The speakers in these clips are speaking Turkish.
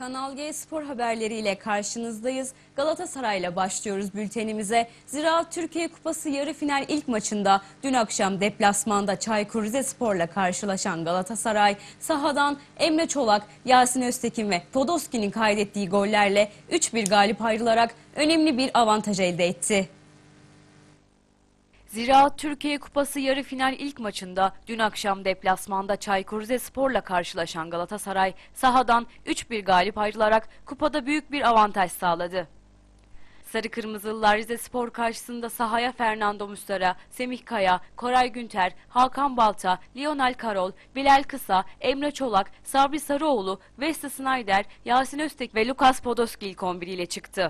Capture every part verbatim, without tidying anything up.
Kanal G Spor haberleriyle karşınızdayız. Galatasaray'la başlıyoruz bültenimize. Zira Türkiye Kupası yarı final ilk maçında dün akşam deplasmanda Çaykur Rizespor'la karşılaşan Galatasaray sahadan Emre Çolak, Yasin Öztekin ve Podolski'nin kaydettiği gollerle üç bir galip ayrılarak önemli bir avantaj elde etti. Zira Türkiye Kupası yarı final ilk maçında dün akşam deplasmanda Çaykur Rizespor'la karşılaşan Galatasaray sahadan üç bir galip ayrılarak kupada büyük bir avantaj sağladı. Sarı Kırmızılılar Rizespor karşısında sahaya Fernando Muslera, Semih Kaya, Koray Günter, Hakan Balta, Lionel Karol, Bilal Kısa, Emre Çolak, Sabri Sarıoğlu, Wesley Sneijder, Yasin Öztekin ve Lukas Podolski ilk on bir ile çıktı.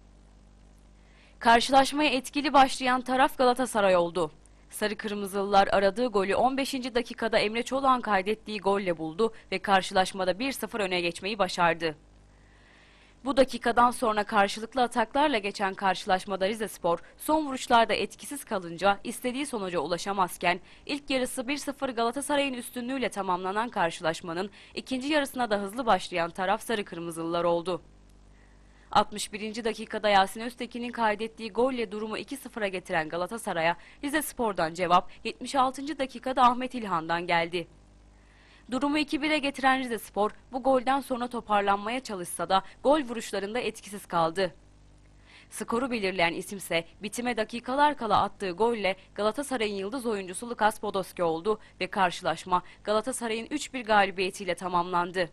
Karşılaşmaya etkili başlayan taraf Galatasaray oldu. Sarı Kırmızılılar aradığı golü on beşinci dakikada Emre Çolak'ın kaydettiği golle buldu ve karşılaşmada bir sıfır öne geçmeyi başardı. Bu dakikadan sonra karşılıklı ataklarla geçen karşılaşmada Rizespor son vuruşlarda etkisiz kalınca istediği sonuca ulaşamazken ilk yarısı bir sıfır Galatasaray'ın üstünlüğüyle tamamlanan karşılaşmanın ikinci yarısına da hızlı başlayan taraf Sarı Kırmızılılar oldu. altmış birinci dakikada Yasin Öztekin'in kaydettiği golle durumu iki sıfıra getiren Galatasaray'a Rizespor'dan cevap yetmiş altıncı dakikada Ahmet İlhan'dan geldi. Durumu iki bire getiren Rizespor bu golden sonra toparlanmaya çalışsa da gol vuruşlarında etkisiz kaldı. Skoru belirleyen isimse bitime dakikalar kala attığı golle Galatasaray'ın yıldız oyuncusu Lukas Podolski oldu ve karşılaşma Galatasaray'ın üç bir galibiyetiyle tamamlandı.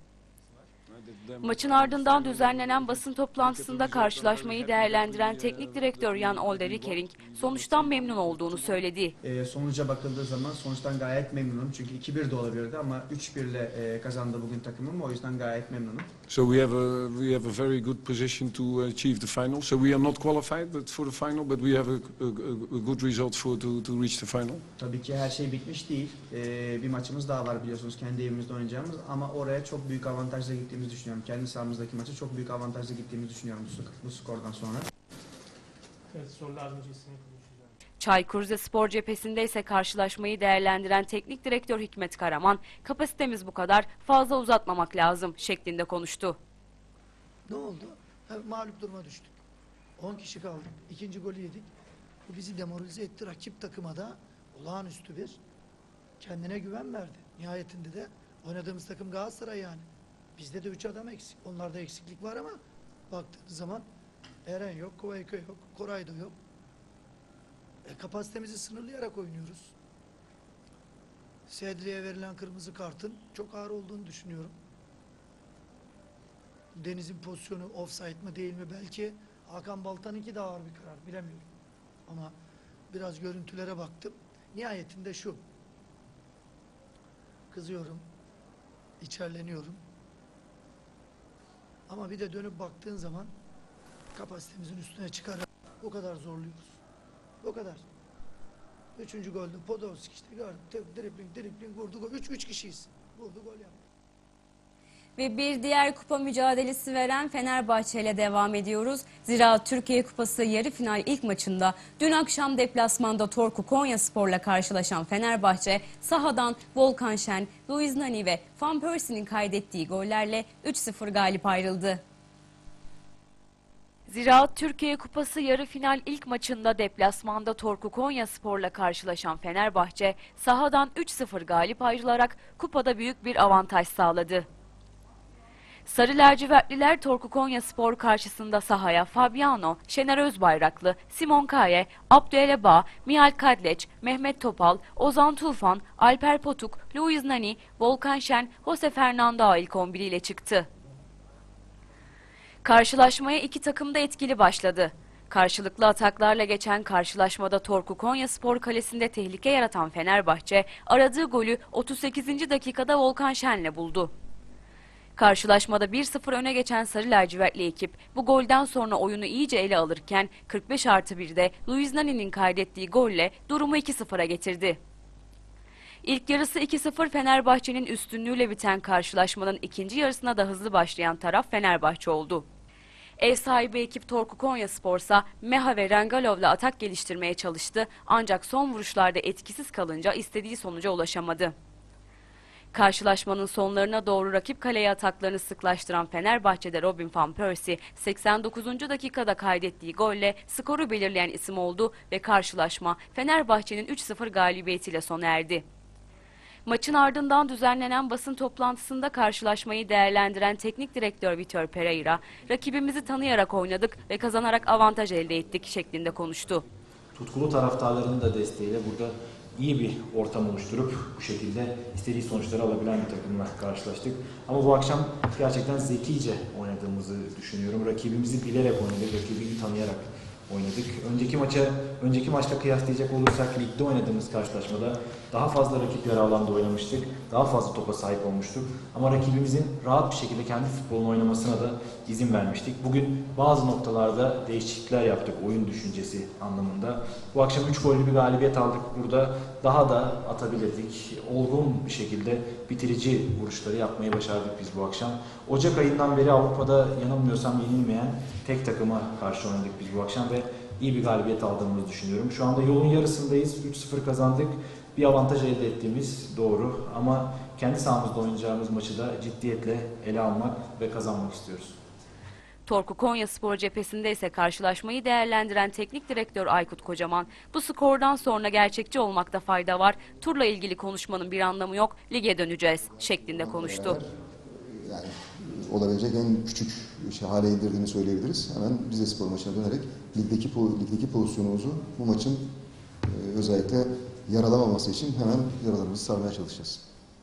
Maçın ardından düzenlenen basın toplantısında karşılaşmayı değerlendiren teknik direktör Jan Olde Rickering sonuçtan memnun olduğunu söyledi. E, sonuca bakıldığı zaman sonuçtan gayet memnunum. Çünkü iki bir de olabilirdi ama üç bir ile e, kazandı bugün takımım. O yüzden gayet memnunum. So we have a we have a very good position to achieve the final. So we are not qualified but for the final, but we have a, a, a good result for to to reach the final. Tabii ki her şey bitmiş değil. E, bir maçımız daha var biliyorsunuz kendi evimizde oynayacağımız ama oraya çok büyük avantajla gittiğimizi düşünüyorum. Kendi sahamızdaki maçı çok büyük avantajla gittiğimizi düşünüyorum bu, bu skordan sonra. Evet, sorular öncesini konuşacağım. Çaykur Rizespor cephesinde ise karşılaşmayı değerlendiren teknik direktör Hikmet Karaman, kapasitemiz bu kadar, fazla uzatmamak lazım şeklinde konuştu. Ne oldu? Ha, mağlup duruma düştük. on kişi kaldık. İkinci golü yedik. Bu bizi demoralize etti. Rakip takıma da olağanüstü bir kendine güven verdi. Nihayetinde de oynadığımız takım Galatasaray yani. Bizde de üç adam eksik. Onlarda eksiklik var ama baktığınız zaman Eren yok, Kovayko yok, Koray da yok. E, kapasitemizi sınırlayarak oynuyoruz. Sedri'ye verilen kırmızı kartın çok ağır olduğunu düşünüyorum. Deniz'in pozisyonu offside mı değil mi? Belki Hakan Balta'nınki de ağır bir karar. Bilemiyorum. Ama biraz görüntülere baktım. Nihayetinde şu. Kızıyorum. İçerleniyorum. Ama bir de dönüp baktığın zaman kapasitemizin üstüne çıkarak o kadar zorluyoruz. O kadar. Üçüncü golde Podolski işte gördüm. Dribling, dribling vurdu gol. Üç, üç kişiyiz. Vurdu gol yaptı. Ve bir diğer kupa mücadelesi veren Fenerbahçe ile devam ediyoruz. Zira Türkiye Kupası yarı final ilk maçında dün akşam deplasmanda Torku Konyaspor'la karşılaşan Fenerbahçe sahadan Volkan Şen, Luiz Nani ve Van Persie'nin kaydettiği gollerle üç sıfır galip ayrıldı. Zira Türkiye Kupası yarı final ilk maçında deplasmanda Torku Konyaspor'la karşılaşan Fenerbahçe sahadan üç sıfır galip ayrılarak kupada büyük bir avantaj sağladı. Sarı lacivertliler Torku Konyaspor karşısında sahaya Fabiano, Şener Özbayraklı, Simon Kaye, Abdüeleba, Mihal Kadleç, Mehmet Topal, Ozan Tufan, Alper Potuk, Luiz Nani, Volkan Şen, Jose Fernando ilk on bir ile çıktı. Karşılaşmaya iki takım da etkili başladı. Karşılıklı ataklarla geçen karşılaşmada Torku Konyaspor kalesinde tehlike yaratan Fenerbahçe aradığı golü otuz sekizinci dakikada Volkan Şen'le buldu. Karşılaşmada bir sıfır öne geçen Sarı lacivertli ekip bu golden sonra oyunu iyice ele alırken kırk beş artı birde Luiz Nani'nin kaydettiği golle durumu iki sıfıra getirdi. İlk yarısı iki sıfır Fenerbahçe'nin üstünlüğüyle biten karşılaşmanın ikinci yarısına da hızlı başlayan taraf Fenerbahçe oldu. Ev sahibi ekip Torku Konyaspor'sa Meha ve Rengalov'la atak geliştirmeye çalıştı ancak son vuruşlarda etkisiz kalınca istediği sonuca ulaşamadı. Karşılaşmanın sonlarına doğru rakip kaleye ataklarını sıklaştıran Fenerbahçe'de Robin van Persie seksen dokuzuncu dakikada kaydettiği golle skoru belirleyen isim oldu ve karşılaşma Fenerbahçe'nin üç sıfır galibiyetiyle sona erdi. Maçın ardından düzenlenen basın toplantısında karşılaşmayı değerlendiren teknik direktör Vitor Pereira, "Rakibimizi tanıyarak oynadık ve kazanarak avantaj elde ettik" şeklinde konuştu. Tutkulu taraftarların da desteğiyle burada iyi bir ortam oluşturup bu şekilde istediği sonuçları alabilen bir takımla karşılaştık. Ama bu akşam gerçekten zekice oynadığımızı düşünüyorum. Rakibimizi bilerek oynadık, rakibini tanıyarak oynadık. Önceki maça, önceki maçla kıyaslayacak olursak ligde oynadığımız karşılaşmada daha fazla rakip yarı alanda oynamıştık. Daha fazla topa sahip olmuştuk. Ama rakibimizin rahat bir şekilde kendi futbolunu oynamasına da izin vermiştik. Bugün bazı noktalarda değişiklikler yaptık oyun düşüncesi anlamında. Bu akşam üç gollü bir galibiyet aldık. Burada daha da atabilirdik. Olgun bir şekilde bitirici vuruşları yapmayı başardık biz bu akşam. Ocak ayından beri Avrupa'da yanılmıyorsam yenilmeyen tek takıma karşı oynadık biz bu akşam ve iyi bir galibiyet aldığımızı düşünüyorum. Şu anda yolun yarısındayız. üç sıfır kazandık. Bir avantaj elde ettiğimiz doğru ama kendi sahamızda oynayacağımız maçı da ciddiyetle ele almak ve kazanmak istiyoruz. Torku Konyaspor cephesinde ise karşılaşmayı değerlendiren teknik direktör Aykut Kocaman, "Bu skordan sonra gerçekçi olmakta fayda var. Turla ilgili konuşmanın bir anlamı yok. Lige döneceğiz" şeklinde konuştu. Yani olabilecek en küçük şey, hale indirdiğini söyleyebiliriz. Hemen Rizespor maçına dönerek ligdeki ligdeki pozisyonumuzu bu maçın e, özellikle yaralamaması için hemen yaralarımızı sarmaya çalışacağız.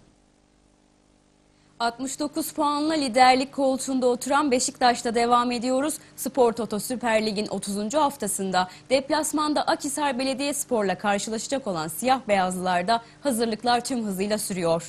altmış dokuz puanla liderlik koltuğunda oturan Beşiktaş'ta devam ediyoruz. Spor Toto Süper Lig'in otuzuncu haftasında deplasmanda Akhisar Belediyespor'la karşılaşacak olan siyah beyazlılarda hazırlıklar tüm hızıyla sürüyor.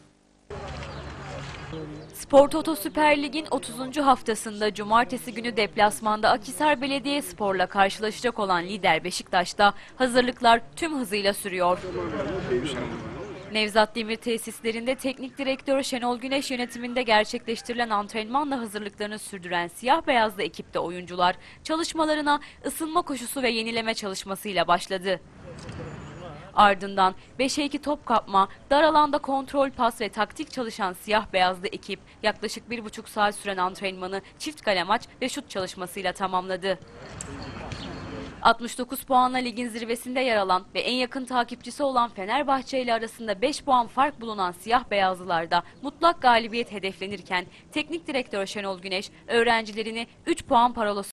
Spor Toto Süper Lig'in otuzuncu haftasında cumartesi günü deplasmanda Akhisar Belediyespor'la karşılaşacak olan lider Beşiktaş'ta hazırlıklar tüm hızıyla sürüyor. Nevzat Demir tesislerinde teknik direktör Şenol Güneş yönetiminde gerçekleştirilen antrenmanla hazırlıklarını sürdüren siyah beyazlı ekipte oyuncular çalışmalarına ısınma koşusu ve yenileme çalışmasıyla başladı. Ardından beşe iki top kapma, dar alanda kontrol, pas ve taktik çalışan siyah beyazlı ekip yaklaşık bir buçuk saat süren antrenmanı çift kale maç ve şut çalışmasıyla tamamladı. altmış dokuz puanla ligin zirvesinde yer alan ve en yakın takipçisi olan Fenerbahçe ile arasında beş puan fark bulunan siyah beyazlılarda mutlak galibiyet hedeflenirken teknik direktör Şenol Güneş öğrencilerini üç puan parolası